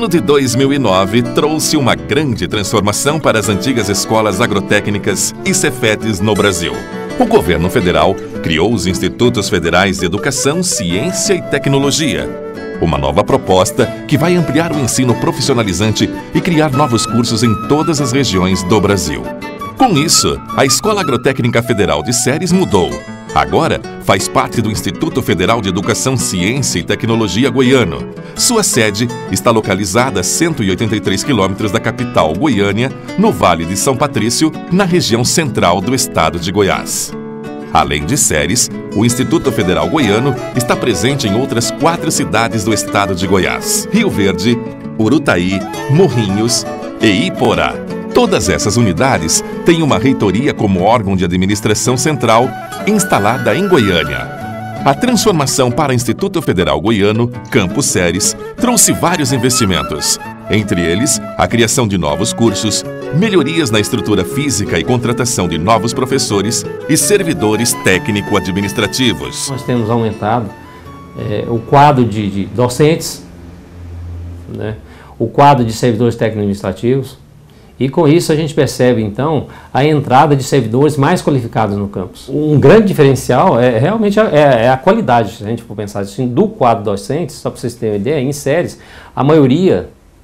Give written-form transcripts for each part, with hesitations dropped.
de 2009 trouxe uma grande transformação para as antigas escolas agrotécnicas e Cefetes no Brasil. O governo federal criou os Institutos Federais de Educação, Ciência e Tecnologia. Uma nova proposta que vai ampliar o ensino profissionalizante e criar novos cursos em todas as regiões do Brasil. Com isso, a Escola Agrotécnica Federal de Ceres mudou. Agora, faz parte do Instituto Federal de Educação, Ciência e Tecnologia Goiano. Sua sede está localizada a 183 quilômetros da capital Goiânia, no Vale de São Patrício, na região central do estado de Goiás. Além de Ceres, o Instituto Federal Goiano está presente em outras 4 cidades do estado de Goiás: Rio Verde, Urutaí, Morrinhos e Iporá. Todas essas unidades têm uma reitoria como órgão de administração central instalada em Goiânia. A transformação para o Instituto Federal Goiano, Campus Ceres, trouxe vários investimentos. Entre eles, a criação de novos cursos, melhorias na estrutura física e contratação de novos professores e servidores técnico-administrativos. Nós temos aumentado o quadro de docentes, né, o quadro de servidores técnico-administrativos. E com isso a gente percebe, então, a entrada de servidores mais qualificados no campus. Um grande diferencial realmente a qualidade, se a gente for pensar assim, do quadro docente. Só para vocês terem uma ideia, em Ceres, a maioria,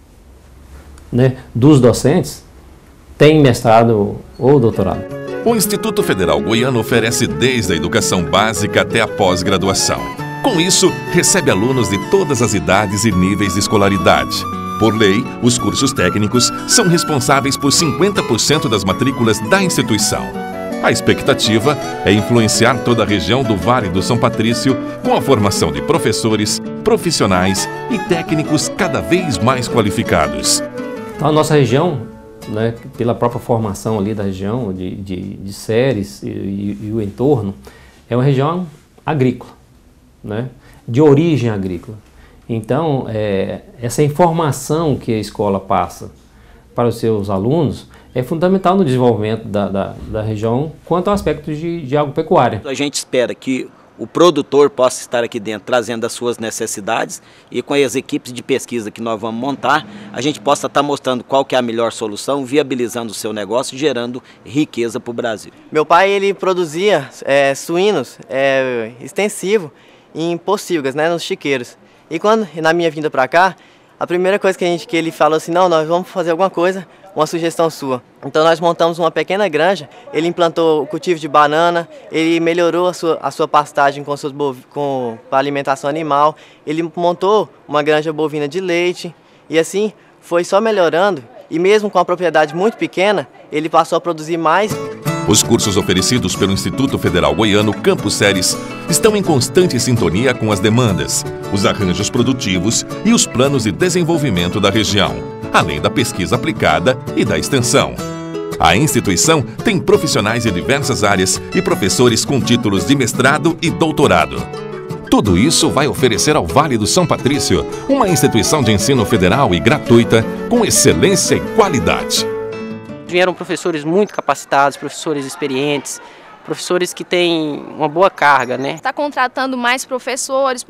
né, dos docentes tem mestrado ou doutorado. O Instituto Federal Goiano oferece desde a educação básica até a pós-graduação. Com isso, recebe alunos de todas as idades e níveis de escolaridade. Por lei, os cursos técnicos são responsáveis por 50% das matrículas da instituição. A expectativa é influenciar toda a região do Vale do São Patrício com a formação de professores, profissionais e técnicos cada vez mais qualificados. Então, a nossa região, né, pela própria formação ali da região de Ceres e o entorno, é uma região agrícola, né, de origem agrícola. Então, essa informação que a escola passa para os seus alunos é fundamental no desenvolvimento da região quanto ao aspecto de agropecuária. A gente espera que o produtor possa estar aqui dentro trazendo as suas necessidades e com as equipes de pesquisa que nós vamos montar, a gente possa estar mostrando qual que é a melhor solução, viabilizando o seu negócio, gerando riqueza para o Brasil. Meu pai, ele produzia suínos extensivo em pocilgas, né, nos chiqueiros. E quando, na minha vinda para cá, a primeira coisa que ele falou assim, não, nós vamos fazer alguma coisa, uma sugestão sua. Então nós montamos uma pequena granja, ele implantou o cultivo de banana, ele melhorou a sua pastagem para alimentação animal, ele montou uma granja bovina de leite e assim foi só melhorando e mesmo com a propriedade muito pequena, ele passou a produzir mais. Os cursos oferecidos pelo Instituto Federal Goiano, Campus Ceres, estão em constante sintonia com as demandas, os arranjos produtivos e os planos de desenvolvimento da região, além da pesquisa aplicada e da extensão. A instituição tem profissionais de diversas áreas e professores com títulos de mestrado e doutorado. Tudo isso vai oferecer ao Vale do São Patrício uma instituição de ensino federal e gratuita com excelência e qualidade. Vieram professores muito capacitados, professores experientes, professores que têm uma boa carga, né? Está contratando mais professores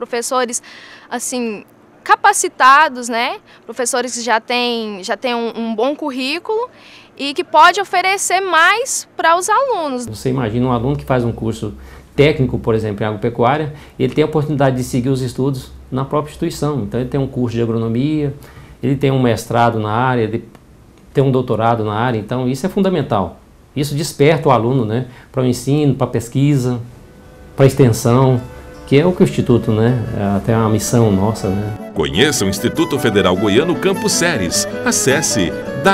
assim, capacitados, né? Professores que já têm um bom currículo e que pode oferecer mais para os alunos. Você imagina um aluno que faz um curso técnico, por exemplo, em agropecuária, ele tem a oportunidade de seguir os estudos na própria instituição. Então ele tem um curso de agronomia, ele tem um mestrado na área, ele tem um doutorado na área, então isso é fundamental. Isso desperta o aluno, né, para o ensino, para a pesquisa, para a extensão, que é o que o Instituto, né, até uma missão nossa, né. Conheça o Instituto Federal Goiano Campus Ceres. Acesse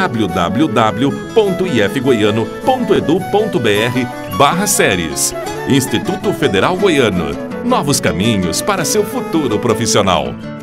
www.ifgoiano.edu.br/Ceres. Instituto Federal Goiano. Novos caminhos para seu futuro profissional.